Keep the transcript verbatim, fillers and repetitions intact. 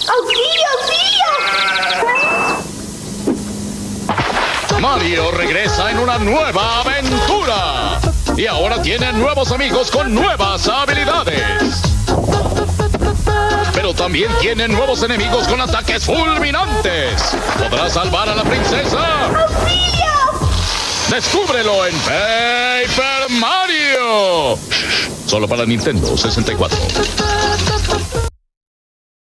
¡Auxilio, auxilio! Mario regresa en una nueva aventura. Y ahora tiene nuevos amigos con nuevas habilidades. Pero también tiene nuevos enemigos con ataques fulminantes. ¿Podrá salvar a la princesa? ¡Auxilio! ¡Descúbrelo en Paper Mario! Solo para Nintendo sesenta y cuatro.